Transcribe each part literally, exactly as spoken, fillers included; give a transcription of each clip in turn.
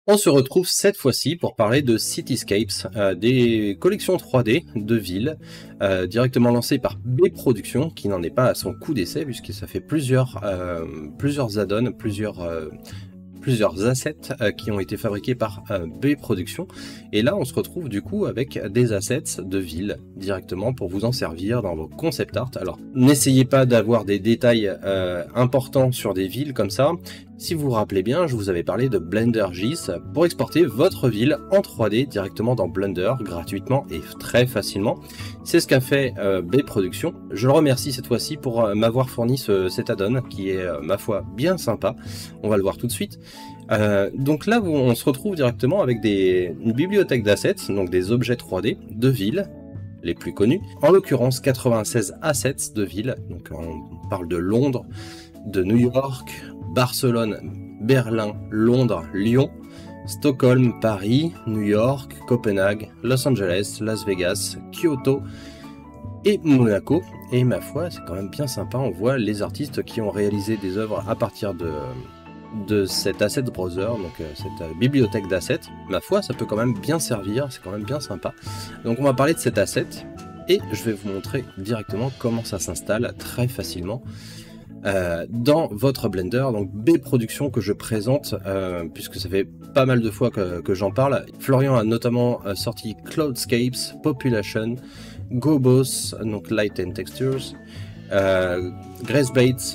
On se retrouve cette fois-ci pour parler de Cityscapes, euh, des collections trois D de villes euh, directement lancées par B Productions, qui n'en est pas à son coup d'essai puisque ça fait plusieurs, euh, plusieurs add-ons, plusieurs, euh, plusieurs assets euh, qui ont été fabriqués par euh, B Productions. Et là on se retrouve du coup avec des assets de villes directement pour vous en servir dans vos concept art. Alors n'essayez pas d'avoir des détails euh, importants sur des villes comme ça. Si vous vous rappelez bien, je vous avais parlé de Blender G I S pour exporter votre ville en trois D directement dans Blender gratuitement et très facilement. C'est ce qu'a fait euh, B Productions. Je le remercie cette fois-ci pour euh, m'avoir fourni ce, cet add-on qui est, euh, ma foi, bien sympa. On va le voir tout de suite. Euh, donc là, on se retrouve directement avec des, une bibliothèque d'assets, donc des objets trois D de villes les plus connus. En l'occurrence, quatre-vingt-seize assets de villes. Donc on parle de Londres, de New York, Barcelone, Berlin, Londres, Lyon, Stockholm, Paris, New York, Copenhague, Los Angeles, Las Vegas, Kyoto et Monaco. Et ma foi, c'est quand même bien sympa. On voit les artistes qui ont réalisé des œuvres à partir de, de cet asset browser, donc euh, cette euh, bibliothèque d'assets. Ma foi, ça peut quand même bien servir, c'est quand même bien sympa. Donc on va parler de cet asset et je vais vous montrer directement comment ça s'installe très facilement. Euh, dans votre Blender, donc B Productions que je présente, euh, puisque ça fait pas mal de fois que, que j'en parle. Florian a notamment euh, sorti Cloudscapes, Population, Gobos, donc Light and Textures, euh, Grace Bates,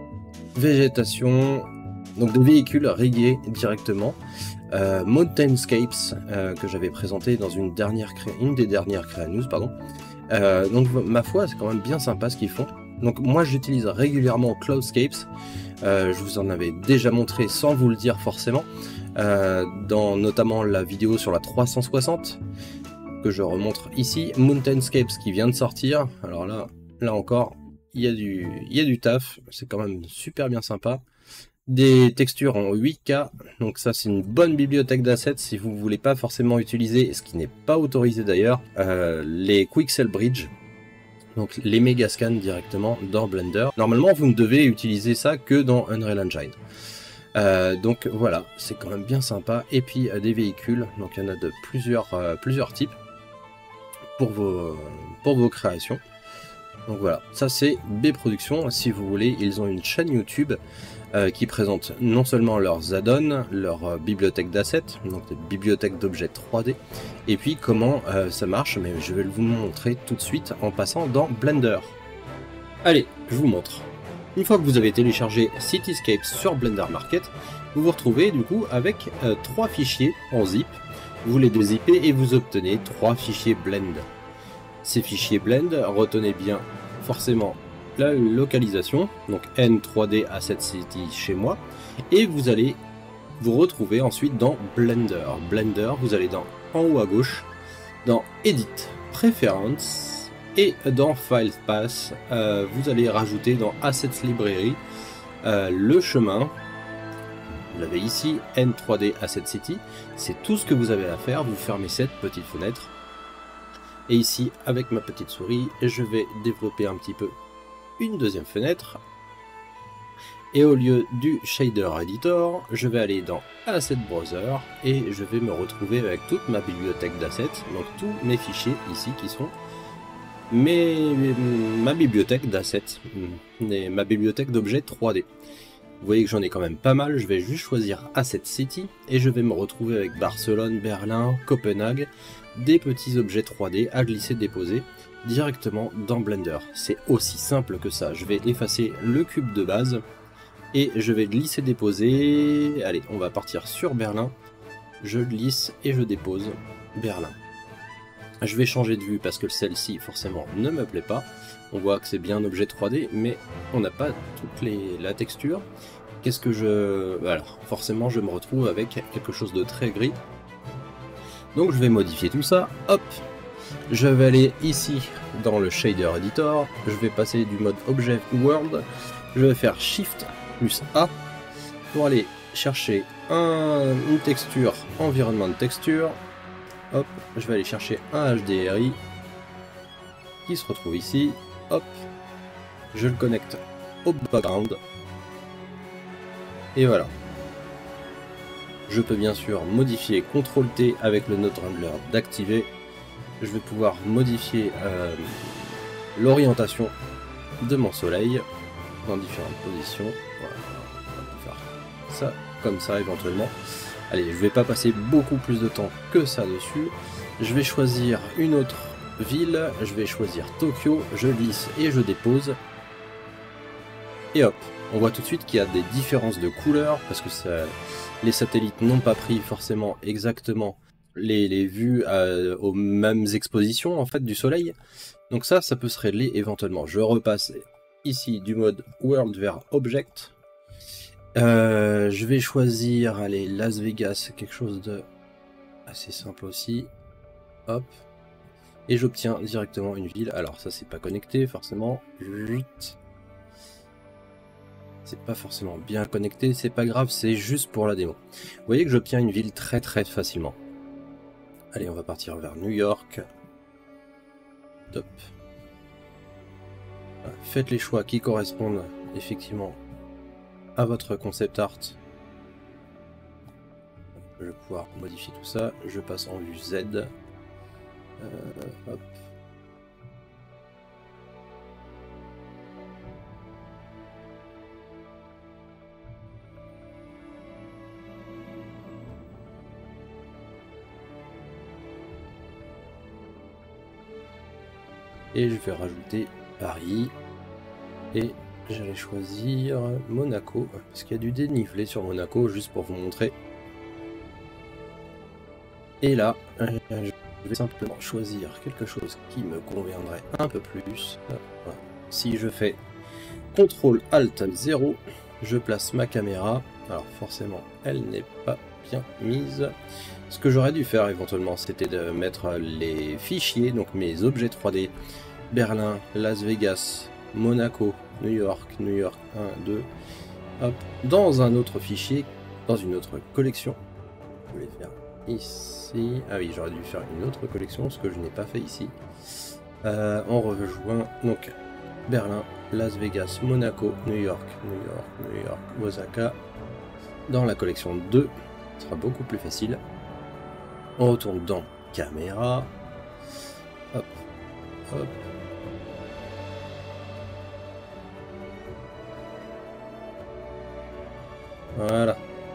Végétation, donc des véhicules rigués directement, euh, Mountainscapes euh, que j'avais présenté dans une, dernière cré... une des dernières Créa News, pardon. Euh, donc ma foi, c'est quand même bien sympa ce qu'ils font. Donc moi j'utilise régulièrement Cloudscapes, euh, je vous en avais déjà montré sans vous le dire forcément, euh, dans notamment la vidéo sur la trois cent soixante, que je remontre ici, Mountainscapes qui vient de sortir, alors là, là encore, il y a du, il y a du taf, c'est quand même super bien sympa. Des textures en huit K, donc ça c'est une bonne bibliothèque d'assets si vous voulez pas forcément utiliser, ce qui n'est pas autorisé d'ailleurs, euh, les Quixel Bridge. Donc les méga scans directement dans Blender. Normalement vous ne devez utiliser ça que dans Unreal Engine. Euh, donc voilà, c'est quand même bien sympa. Et puis euh, des véhicules, donc il y en a de plusieurs, euh, plusieurs types pour vos, pour vos créations. Donc voilà, ça c'est B Productions. Si vous voulez, ils ont une chaîne YouTube euh, qui présente non seulement leurs add-ons, leur euh, bibliothèque d'assets, donc des bibliothèques d'objets trois D, et puis comment euh, ça marche, mais je vais vous montrer tout de suite en passant dans Blender. Allez, je vous montre. Une fois que vous avez téléchargé Cityscapes sur Blender Market, vous vous retrouvez du coup avec euh, trois fichiers en zip. Vous les dézippez et vous obtenez trois fichiers blend. Ces fichiers blend, retenez bien forcément la localisation, donc N trois D Asset City chez moi, et vous allez vous retrouver ensuite dans Blender. Blender, vous allez dans en haut à gauche, dans Edit, Preference, et dans File Path, euh, vous allez rajouter dans Assets Library euh, le chemin. Vous l'avez ici, N trois D Asset City, c'est tout ce que vous avez à faire. Vous fermez cette petite fenêtre. Et ici, avec ma petite souris, je vais développer un petit peu une deuxième fenêtre. Et au lieu du Shader Editor, je vais aller dans Asset Browser et je vais me retrouver avec toute ma bibliothèque d'assets, donc tous mes fichiers ici qui sont mes, ma bibliothèque d'assets, ma bibliothèque d'objets trois D. Vous voyez que j'en ai quand même pas mal, je vais juste choisir Asset City et je vais me retrouver avec Barcelone, Berlin, Copenhague, des petits objets trois D à glisser déposer directement dans Blender. C'est aussi simple que ça. Je vais effacer le cube de base et je vais glisser déposer. Allez, on va partir sur Berlin. Je glisse et je dépose Berlin. Je vais changer de vue parce que celle-ci forcément ne me plaît pas. On voit que c'est bien un objet trois D, mais on n'a pas toute les, la texture. Qu'est-ce que je... Alors, forcément, je me retrouve avec quelque chose de très gris. Donc, je vais modifier tout ça. Hop! Je vais aller ici, dans le Shader Editor. Je vais passer du mode Object World. Je vais faire Shift plus A pour aller chercher un, une texture, environnement de texture. Hop, je vais aller chercher un H D R I qui se retrouve ici. Hop, je le connecte au background. Et voilà. Je peux bien sûr modifier contrôle T avec le Node Wrangler d'activer. Je vais pouvoir modifier euh, l'orientation de mon soleil dans différentes positions. Voilà, on peut faire ça comme ça éventuellement. Allez, je vais pas passer beaucoup plus de temps que ça dessus. Je vais choisir une autre ville, je vais choisir Tokyo, je glisse et je dépose. Et hop, on voit tout de suite qu'il y a des différences de couleurs parce que ça, les satellites n'ont pas pris forcément exactement les, les vues euh, aux mêmes expositions en fait du soleil. Donc ça, ça peut se régler éventuellement. Je repasse ici du mode World vers Object. Euh, je vais choisir, allez, Las Vegas, quelque chose de assez simple aussi. Hop. Et j'obtiens directement une ville. Alors ça, c'est pas connecté forcément. C'est pas forcément bien connecté, c'est pas grave, c'est juste pour la démo. Vous voyez que j'obtiens une ville très très facilement. Allez, on va partir vers New York. Top. Voilà, faites les choix qui correspondent effectivement à votre concept art. Je vais pouvoir modifier tout ça. Je passe en vue Z. Euh, hop. Et je vais rajouter Paris. Et j'allais choisir Monaco, parce qu'il y a du dénivelé sur Monaco, juste pour vous montrer. Et là, je vais simplement choisir quelque chose qui me conviendrait un peu plus. Voilà. Si je fais contrôle alt zéro, je place ma caméra. Alors forcément, elle n'est pas bien mise. Ce que j'aurais dû faire éventuellement, c'était de mettre les fichiers, donc mes objets trois D, Berlin, Las Vegas, Monaco, New York, New York un, deux, hop, dans un autre fichier, dans une autre collection. Je vais faire ici. Ah oui, j'aurais dû faire une autre collection, ce que je n'ai pas fait ici. Euh, on rejoint donc Berlin, Las Vegas, Monaco, New York, New York, New York, Osaka. Dans la collection deux, ce sera beaucoup plus facile. On retourne dans caméra. Hop, hop. Voilà.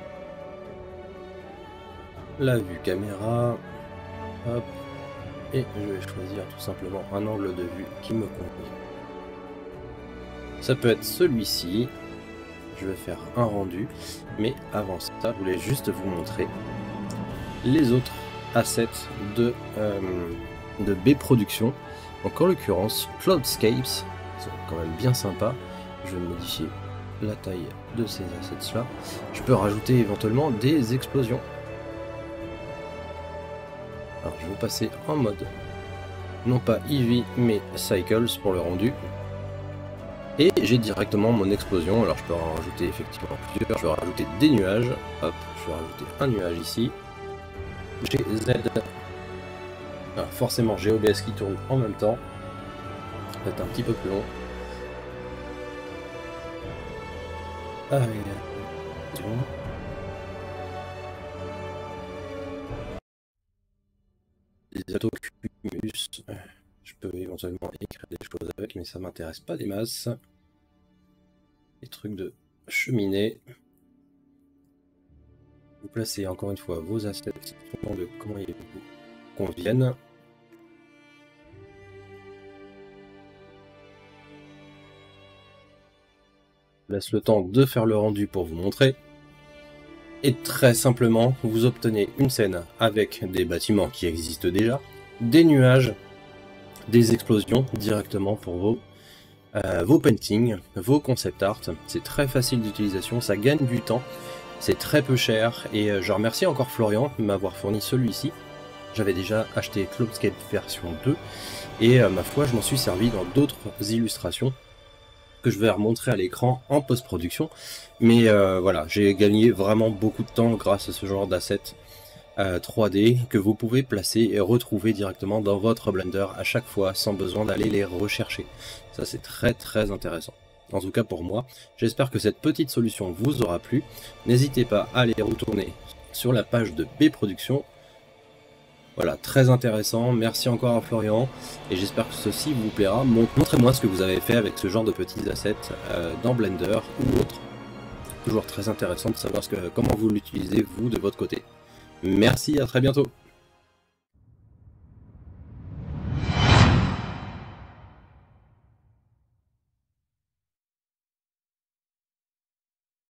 La vue caméra. Hop. Et je vais choisir tout simplement un angle de vue qui me convient. Ça peut être celui-ci. Je vais faire un rendu. Mais avant ça, je voulais juste vous montrer les autres assets de, euh, de B Production. Donc en l'occurrence, Cloudscapes. Ils sont quand même bien sympas. Je vais modifier la taille de ces assets là. Je peux rajouter éventuellement des explosions. Alors je vais passer en mode non pas Eevee mais Cycles pour le rendu. Et j'ai directement mon explosion. Alors je peux en rajouter effectivement plusieurs. Je vais rajouter des nuages. Hop, je vais rajouter un nuage ici. J'ai Z. Alors forcément j'ai O B S qui tourne en même temps. Ça va être un petit peu plus long. Ah, les autocumulus, je peux éventuellement écrire des choses avec, mais ça m'intéresse pas des masses. Les trucs de cheminée. Vous placez encore une fois vos assets de comment ils vous conviennent. Je laisse le temps de faire le rendu pour vous montrer. Et très simplement, vous obtenez une scène avec des bâtiments qui existent déjà, des nuages, des explosions directement pour vos, euh, vos paintings, vos concept art. C'est très facile d'utilisation, ça gagne du temps, c'est très peu cher. Et je remercie encore Florian de m'avoir fourni celui-ci. J'avais déjà acheté Cloudscape version deux et euh, ma foi, je m'en suis servi dans d'autres illustrations que je vais remontrer à l'écran en post-production. Mais euh, voilà, j'ai gagné vraiment beaucoup de temps grâce à ce genre d'assets euh, trois D que vous pouvez placer et retrouver directement dans votre Blender à chaque fois sans besoin d'aller les rechercher. Ça c'est très très intéressant. En tout cas pour moi, j'espère que cette petite solution vous aura plu. N'hésitez pas à aller retourner sur la page de B Productions. Voilà, très intéressant. Merci encore à Florian et j'espère que ceci vous plaira. Montrez-moi ce que vous avez fait avec ce genre de petits assets euh, dans Blender ou autre. Toujours très intéressant de savoir ce que, comment vous l'utilisez vous de votre côté. Merci, à très bientôt.